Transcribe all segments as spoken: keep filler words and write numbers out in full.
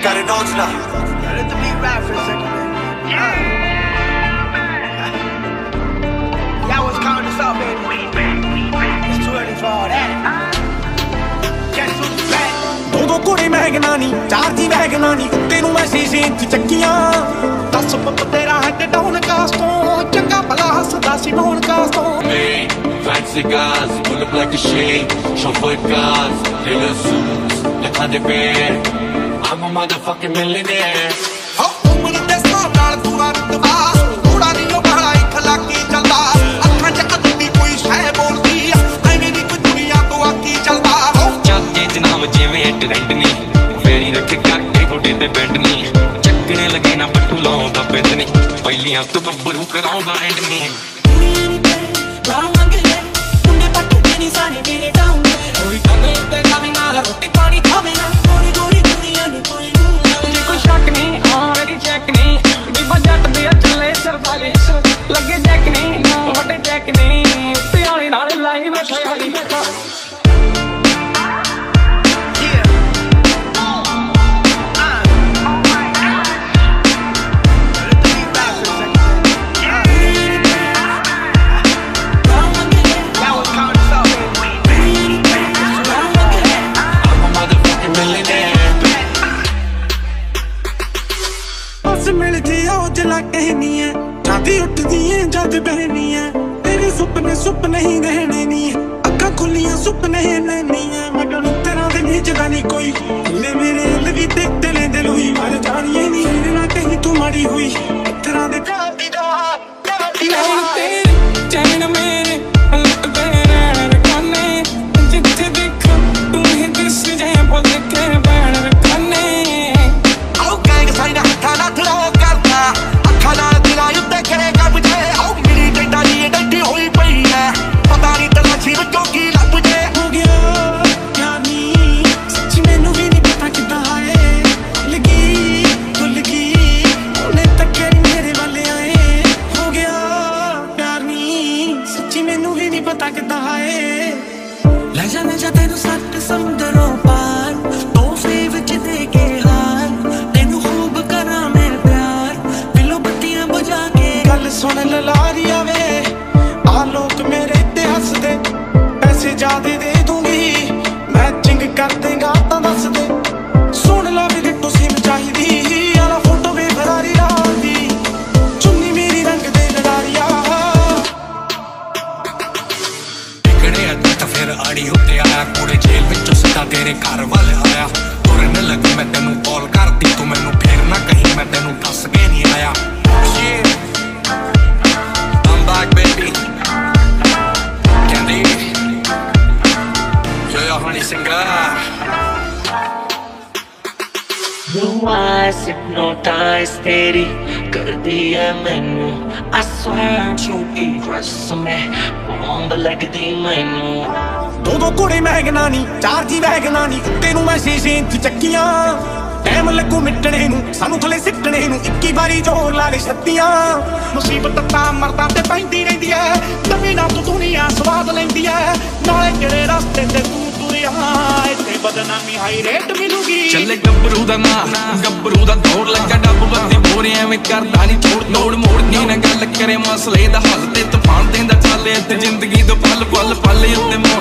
Got it on now. Let the beat rap for a second, man. Yeah. Y'all was counting us out, baby. It's too early for all that. Guess who's back? ਦੋ ਦੋ ਕੁੜੇ ਮਹਿਗਨਾ ਨੀ ਚਾਰ ਦੀ Wagon ਨੀ ਉੱਤੇ ਨੂੰ ਮੈਂ ਸ਼ੀਸ਼ੇ ਚ ਚੱਕੀਆਂ ਦਸ ਪੁੱਤ ਤੇਰਾ ਹੈਡ ਡਾਊਨ ਕਾਸਟੋਂ ਚੰਗਾ ਭਲਾ ਹੱਸਦਾ ਸੀ ਬੋਨ ਕਾਸਟੋਂ Fancy cigars, pull up like a shade. Chauffeur cars, Taylor suits, le khande pe. I'm a motherfucking millionaire. ਹੋ ਉਮਰ ਦੇ ਸਾਹ ਨਾਲ ਪੂਰਾ ਰਤਬਾ ਥੋੜਾ ਨਹੀਂ ਉਹ ਬੜਾ ਇੱਕ ਲੱਕੀ ਚੱਲਦਾ ਅੱਖਾਂ ਚ ਅੱਧੀ ਕੋਈ ਸ਼ੈ ਬੋਲਦੀ ਐਵੇਂ ਦੀ ਕੋਈ ਦੁਨੀਆ ਤੋਂ ਆਕੀ ਚੱਲਦਾ ਹੋ ਚੱਲਦੇ ਜਨਾਬ ਜਿਵੇਂ ਟ੍ਰੈਂਡ ਨੀ ਫੇਰੀ ਰੱਖੇ ਕਾਕੇ ਗੋਡੇ ਤੇ ਬੈਂਡ ਨੀ ਚੱਕਣੇ ਲੱਗੇ ਨਾ ਬੱਟੂ ਲਾਉਂਦਾ ਬਿੰਦ ਨੀ ਪਹਿਲੀਆਂ ਤੋਂ ਬੱਬਰੂ ਕਰਾਉਂਦਾ ਐਂਡ ਨੀ ਲੱਗੇ ਜੈਕ ਨਹੀਂ ਵੱਡੇ ਜੈਕ ਨਹੀਂ ਪਿਆਲੇ ਨਾਲ ਲਾਈ ਬੈਠਾ ਹਾਲੀ ਬੈਠਾ कहनी है छाती उठदी है जद बहनी है तेरे सुपने सुपने ही रहने नहीं है अखा खुलियां सुपने ही लेनी है मगर तेरा दिल हिजदा नहीं कोई ले मेरे लगी देखते ले दिल हुई मर जानी नहीं मेरे ना कहीं तू मरी हुई तेरा दे जाती दा तेरे चैन मेरे लट तेरे रखाने जिथे देखो तू ही दिस जाए बोल के बैठ रखाने आओ गैंग साइना हथा ना थरो करता खाना दिला युद्ध करेगा मुझे आओ मेरी डंडा लिए डंडी हुई पई है पता नहीं तलाशी में क्यों की लग मुझे हो गया यार नी सच्ची मैनू भी नहीं पता किदा है लगी तो लगी उन्हें तक मेरे वाले आए हो गया प्यार नी सच्ची मैनू भी नहीं पता किदा है ले जा ले जा तेनू सट समुंदरों पार तोहफे विच दे के हार तेनू खूब करा मैं गल सुन ललारिया वे आ लोग मेरे ते हसदे पैसे ज्यादा दे दूंगी मैचिंग कर देगा तां दस दे सुन ला मेरे तो सिम चाहिदी आला फोटो वे फरारी लाल दी चुन्नी मेरी रंग दे लड़ारिया इकड़े अद्दा फिर आड़ी उत्ते आया कुड़े जेल विचों सिद्धा तेरे घर वाल आया तुरन लगी मैं तेनू कॉल करती तू मैनू फिर ना कहीं मैं तेनू दस के नहीं आया back, baby. Candy. Yo, yo, honey singer. Blue eyes hypnotize तेरी कर दी है मैनू I swear you impress me bomb लगदी मैनू दो दो कुड़े महगना नी चार जी वैगना नी तेनू मैं शीशे च चक्कियां टाइम लगू मिटने नू सानू थले सिੱਟਣੇ ਨੂੰ ਇੱਕੀ ਵਾਰੀ ਜ਼ੋਰ ਲਾ ਲੈ ਛੱਤੀਆਂ ਮੁਸੀਬਤ ਤਾਂ ਮਰਦਾਂ ਤੇ ਪੈਂਦੀ ਰਹਿੰਦੀ ਐ ਨਵੀਂ ਨਾ ਤੂੰ ਦੁਨੀਆ ਸਵਾਦ ਲੈਂਦੀ ਐ ਨਾਲੇ ਕਿਹੜੇ ਰਸਤੇ ਤੇ ਤੂੰ ਤੁਰਿਆ ਇੱਥੇ ਬਦਨਾਮੀ ਹਾਈ ਰੇਟ ਮਿਲੂਗੀ ਚੱਲੇ ਗੱਭਰੂ ਦਾ ਨਾਂ ਗੱਭਰੂ ਦਾ ਦੌੜ ਲੱਗਾ ਡੱਬ ਬੱਤੀ ਬੋਰੇ ਐਵੇਂ ਕਰਦਾ ਨਹੀਂ ਛੋੜ ਤੋੜ ਮੋੜਨੀ ਨਾ ਗੱਲ ਕਰੇ ਮਸਲੇ ਦਾ ਹੱਲ ਤੇ ਤੂਫਾਨ ਦੇਂਦਾ ਚੱਲੇ ਇੱਥੇ ਜ਼ਿੰਦਗੀ ਤੋਂ ਪਲ ਪਲ ਪਲ ਉੱਤੇ ਮੋੜ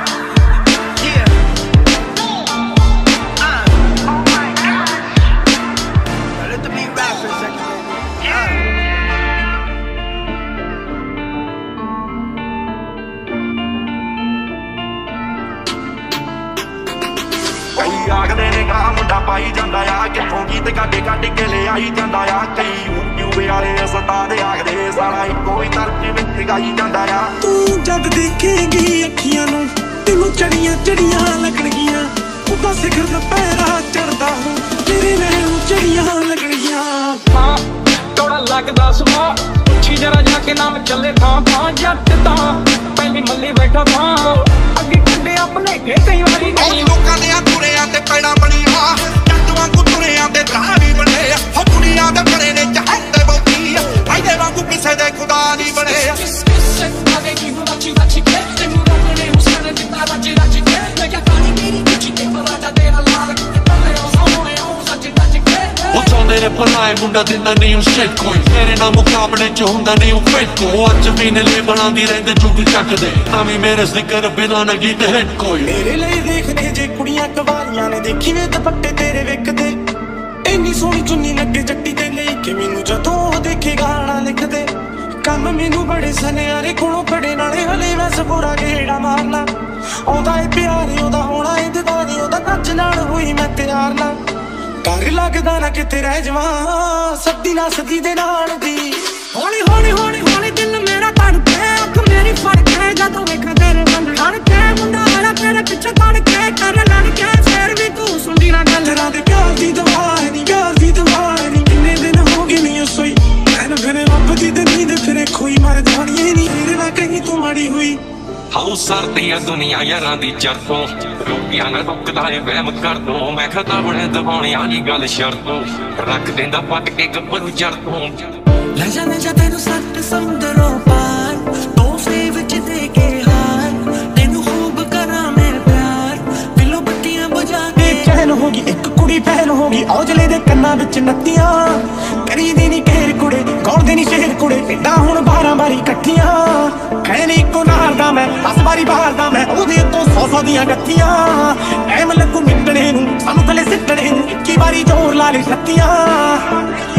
ਆਖਦੇ ਨੇ ਗਾ ਮੁੰਡਾ ਪਾਈ ਜਾਂਦਾ ਆ ਕਿੱਥੋਂ ਗੀਤ ਕੱਢ ਕੱਢ ਕੇ ਲੈ ਆਈ ਜਾਂਦਾ ਆ ਕਈ ਯੂਟਿਊਬ ਵਾਲੇ ਉਸਤਾਦ ਆਖਦੇ ਸਾਲਾ ਇੱਕੋ ਹੀ ਤਰਕ ਵਿੱਚ ਗਾਈ ਜਾਂਦਾ ਆ ਤੂੰ ਜਦ ਦੇਖੇਂਗੀ ਅੱਖੀਆਂ ਨੂੰ ਤੈਨੂੰ ਚੜੀਆਂ ਚੜੀਆਂ ਲੱਗਣਗੀਆਂ ਉਹਦਾ ਸਿਖਰ ਦਾ ਪੈਰਾ ਚੜਦਾ ਹੂੰ ਤੇਰੇ ਨਾਲ ਚੜੀਆਂ ਲੱਗਣਗੀਆਂ ਹਾਂ ਤੋੜਾ ਲੱਗਦਾ ਸੁਭਾ ਪੁੱਛੀ ਜਰਾ ਜਾ ਕੇ ਨਾਮ ਚੱਲੇ ਥਾਂ ਥਾਂ ਜੱਟ ਤਾਂ ਪਹਿਲੀ ਮੱਲੀ ਬੈਠਾ ਥਾਂ ਅੱਗੇ ਕੱਢੇ ਆਪਣੇ ਕਈ ਵਾਰੀ ਨਹੀਂ ਲੋਕਾਂ ਦੇ ਤੁਰਿਆਂ ਤੇ ਪੈਣਾ ਬਣੀਆਂ ਜੱਟ ਵਾਂਗੂ ਤੁਰਿਆਂ ਤੇ ਰਾਹ ਵੀ ਬਣੇ ਹੋ ਦੁਨੀਆ ਦੇ ਬੜੇ ਨੇ ਚਾਹਤੇ ਬੋਤੀ ਇਹਦੇ ਵਾਂਗੂ ਕਿਸੇ ਦੇ ਖੁਦਾ ਨਹੀਂ ਬਣੇ Like ਤੇਰੇ ਭਲਾਏ ਮੁੰਡਾ ਦਿੰਦਾ ਨਹੀਂ ਉਹ ਸ਼ਿਟ ਕੋਈ ਮੇਰੇ ਨਾਲ ਮੁਕਾਬਲੇ ਚ ਹੁੰਦਾ ਨਹੀਂ ਉਹ ਫਿੱਟ ਕੋ ਅੱਜ ਵੀ ਨੇ ਲੇਬਲਾਂ ਦੀ ਰਹਿੰਦੇ ਜੁਗ ਚੱਕਦੇ ਤਾਂ ਵੀ ਮੇਰੇ ਜ਼ਿਕਰ ਬਿਨਾਂ ਨਾ ਗੀਤ ਹਿੱਟ ਕੋਈ ਮੇਰੇ ਲਈ ਦੇਖਦੇ ਜੇ ਕੁੜੀਆਂ ਕਵਾਰੀਆਂ ਨੇ ਦੇਖੀ ਵੇ ਦੁਪੱਟੇ ਤੇਰੇ ਵਿਕਦੇ ਇੰਨੀ ਸੋਹਣੀ ਚੁੰਨੀ ਲੱਗੇ ਜੱਟੀ ਤੇ ਲਈ ਕਿ ਮੈਨੂੰ ਜਦੋਂ ਦੇਖੇ ਗਾਣਾ ਲਿਖਦੇ ਕੰਮ ਮੈਨੂੰ ਬੜੇ ਸੁਨਿਆਰੇ ਕੋਲੋਂ ਬੜੇ ਨਾਲੇ ਹਲੇ ਮੈਂ ਸਪੂਰਾ ਗੇੜਾ ਮਾਰਨਾ ਆਉਂਦਾ ਏ ਪਿਆਰੇ ਉਹਦਾ ਹੋਣਾ ਏ ਦਿਦਾਰੀ ਉਹਦਾ ਕੱਚ ਨਾਲ ਹੋਈ ਮੈਂ ਤਿਆਰ ਨਾ ਡਰ ਲੱਗਦਾ ਨਾ ਕਿਤੇ ਰਹਿ ਜਾਵਾਂ ਸੱਦੀ ਨਾ ਸੱਦੀ ਦੇ ਨਾਲ ਦੀ ਹੌਲੀ ਹੌਲੀ ਹੌਲੀ ਹੌਲੀ ਦਿਲ ਮੇਰਾ ਧੜਕੇ ਅੱਖ ਮੇਰੀ ਫੜ ਕੇ ਜਦੋਂ ਵੇਖਾਂ ਤੇਰੇ ਬੰਦ ਹਣ ਕੇ ਮੁੰਡਾ ਵਾਲਾ ਤੇਰੇ ਪਿੱਛੇ ਧੜ ਕੇ ਕਰ ਲੜ ਕੇ ਫੇਰ ਵੀ ਤੂੰ ਸੁਣਦੀ ਨਾ ਗੱਲ ਰਾਂ ਦੇ ਪਿਆਰ ਦੀ ਦਵਾ ਨੀ ਪਿਆਰ ਦੀ ਦਵਾ ਨੀ ਕਿੰਨੇ ਦਿਨ ਹੋ ਗਏ ਨਹੀਂ ਸੋਈ ਮੈਂ ਫਿਰ ਲੱਭਦੀ ਤੇ ਨੀਂਦ ਫਿਰੇ ਖੋਈ ਮਰ ਜਾਣੀ ਨਹੀਂ ਮੇਰੇ ਨਾਲ ਕਹੀਂ ਤੂੰ ਮਾੜੀ ਹੋਈ ਹਾਉ ਸਰਦੀ ਆ ਦੁਨੀਆ ਯਾਰਾਂ ਦੀ ਚਰਤੋਂ ਰੋਕਿਆ ਨਾ ਰੁਕਦਾ ਏ ਵਹਿਮ ਕਰ ਦੋ ਮੈਂ ਖਤਾ ਬਣੇ ਦਬਾਉਣਿਆਂ ਦੀ ਗੱਲ ਸ਼ਰਤੋਂ ਰੱਖ ਦਿੰਦਾ ਪੱਟ ਕੇ ਗੱਭਰੂ ਜੜ ਤੋਂ ਲੈ ਜਾਣੇ ਜਾ ਤੈਨੂੰ ਸੱਤ ਸਮੁੰਦਰੋਂ ਪਾਰ ਤੋਹਫੇ ਵਿੱਚ ਦੇ ਕੇ ਹਾਰ ਤੈਨੂੰ ਖੂਬ ਕਰਾਂ ਮੈਂ ਪਿਆਰ ਦਿਲੋਂ ਬੱਤੀਆਂ ਬੁਝਾ ਕੇ ਚੈਨ ਹੋ ਗਈ ਇੱਕ ਕੁੜੀ ਪਹਿਲ ਹੋ ਗਈ ਔਜਲੇ ਦੇ ਕੰਨਾਂ ਵਿੱਚ ਨੱਤੀਆਂ ਕਰੀ ਦੀ ਨੀ ਘੇਰ ਕੁੜੇ ਗੌਰਦੇ ਨੀ ਸ਼ੇਰ ਕੁੜੇ ਪਿੰਡਾਂ ਹੁਣ ਬਾਰਾਂ ਬਾਰੀ ਇਕੱਠੀਆਂ ਐ ਨੀ ਕੋ ਨਾਰਦਾ ਮੈਂ ਦਸ ਵਾਰੀ ਬਾਹਰਦਾ ਮੈਂ ਉਹਦੇ ਤੋਂ ਸੌ ਸੌ ਦੀਆਂ ਗੱਠੀਆਂ ਐਮ ਲੱਗੂ ਮਿੰਟਣੇ ਨੂੰ ਸਾਨੂੰ ਥਲੇ ਸਿੱਟਣੇ ਨੂੰ ਇੱਕੀ ਵਾਰੀ ਜ਼ੋਰ ਲਾ ਲੈ ਛੱਤੀਆਂ